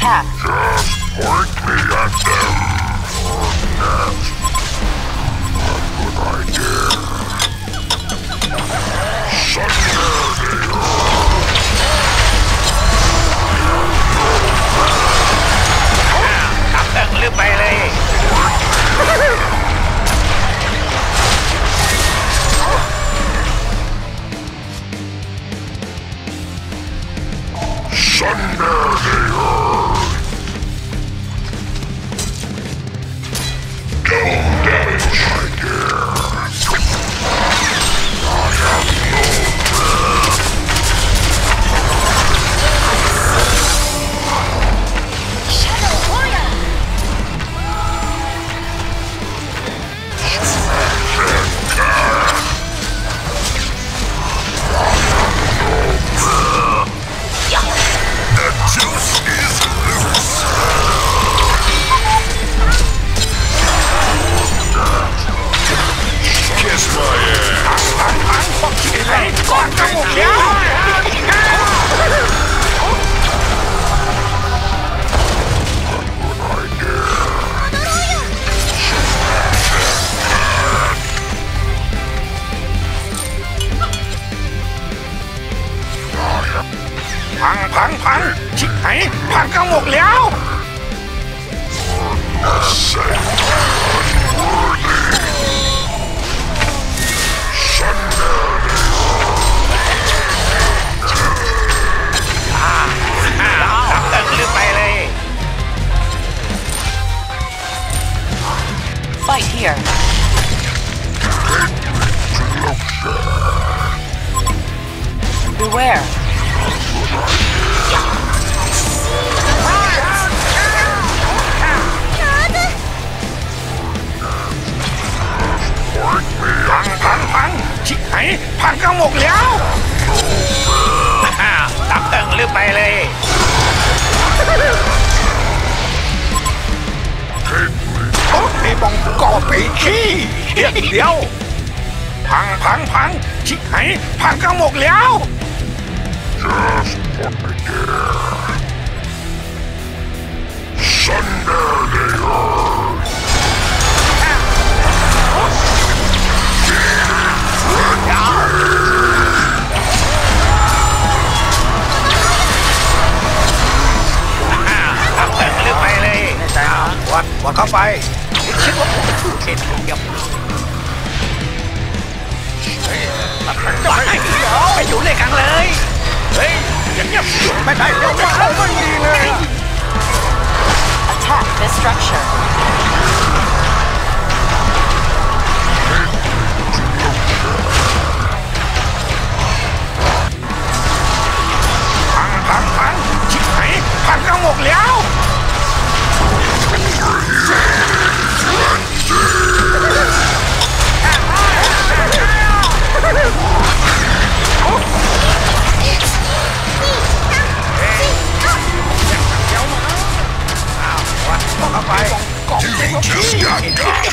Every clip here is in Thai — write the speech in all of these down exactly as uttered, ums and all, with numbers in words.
Attack. Just point me at them. Or next. A good idea. ตับเติงลืมไปเลยพังพังพังชิบหายพังกระหมกแล้วตับเติงลืมไปเลย Fight here. Beware. พังพังพังชิบหายพังกระหมกแล้วตับเติงลืมไปเลยโอ้ไอ้บองก่อไปขี้เดี๋ยวเดียวพังพังพังชิบหายพังกระหมกแล้ว Just what I dare. Sunder the earth. Tập tận lưu bay đi. Quật, quậtเข้าไปคิดว่าผมเป็นผู้เห็นเดียวไปอยู่เลยกันเลยเฮ้ยอย่างเงี้ยไม่ได้เดี๋ยวว่าเราไม่ดีเลย Attack this structure. Phang phang phang, chiếc máy phang ra một léo. You just got got.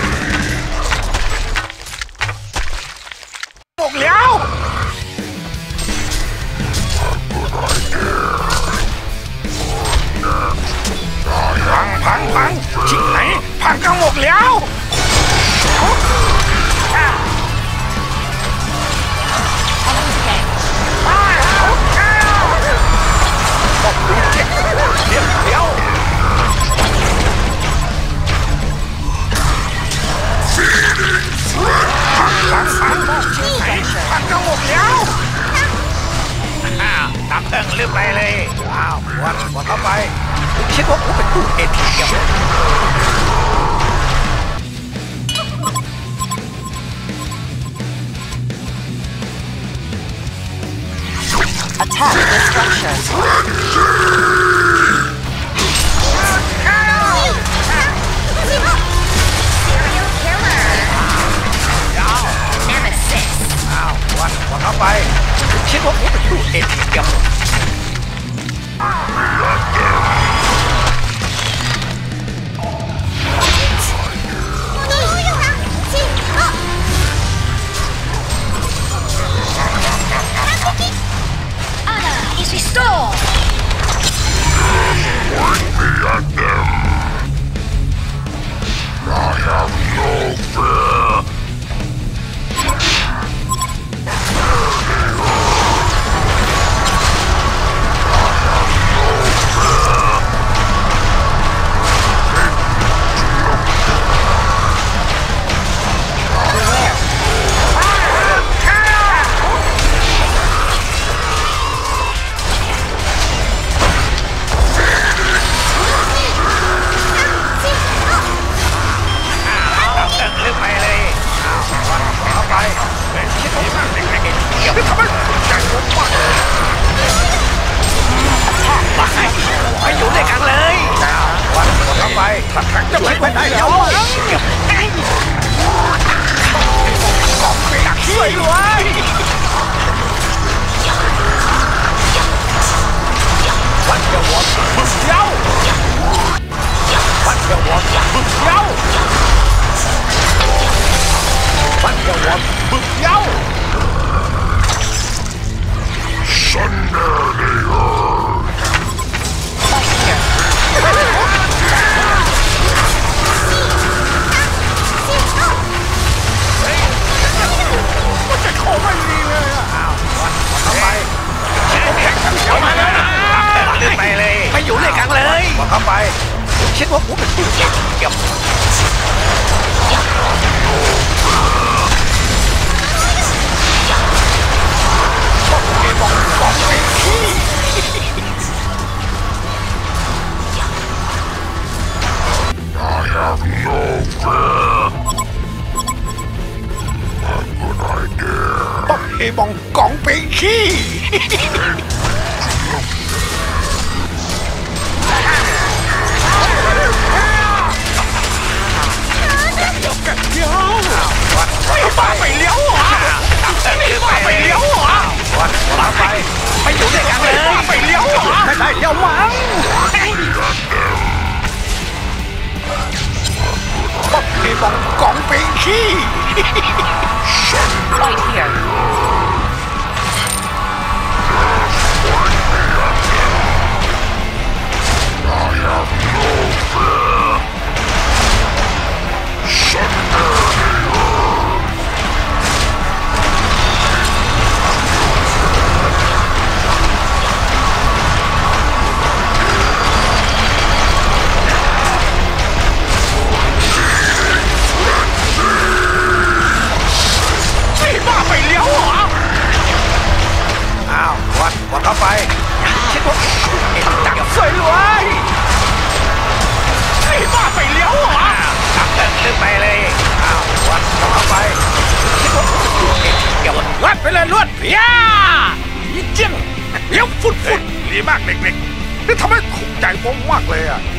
Một léo. Phang phang phang, chiếc máy phang ra một léo. Phang ra một léo. Tập tận lưu bay đi. Wow, quật, quậtเข้าไปคิดว่าผมเป็นผู้เห็นเดียว Attack the structures. Serial killer. Nemesis. อ้าววัดวัดเข้าไปคิดว่าผมเป็นผู้เห็นเดียว Honor is restored. ไมถูกใจผมมากเลยมาให้ไปอยู่ด้วยกันเลยวันเข้าไปถ้าทางจะไปได้แล้วกองไปดักช่วยด้วยวันจะวอดบึ้มเย้าวันจะวอดบึ้มเย้าวันจะวอดบึ้มเย้า Thunder the earth. What the hell are you doing? เข้าไปเข้ามาเลยขึ้นไปเลยไปอยู่ด้วยกันเลยเข้าไปคิดว่าผมเป็นผู้เก็บบอกบอกไปขี้ I have no fear. I'm good idea. บอกให้บองกองไปขี้เดี๋ยวไปไปเลี้ยวอ่ะไปเลี้ยวอ่ะวันมาไปไปอยู่ด้วยกันเลยไปเลี้ยวอ่ะไม่ได้เลี้ยวมั้งบอกให้บองกองไปขี้ Right here. I have no fear. Thunder the earth. Hey, บ้าไปเลี้ยวเหรออ้าววัดวัดเข้าไปคิดว่าเอ็งจับสวยรวยไอ้บ้าไปเลี้ยวเหรอจับเดินขึ้นไปเลยอ้าววัดเข้าไปคิดว่าเอ็งเกี่ยวลวดไปเลยลวดย่ายิ่งเลี้ยวฟุดฟุดดีมากเด็กๆนี่ทำให้ถูกใจผมมากเลยอ่ะ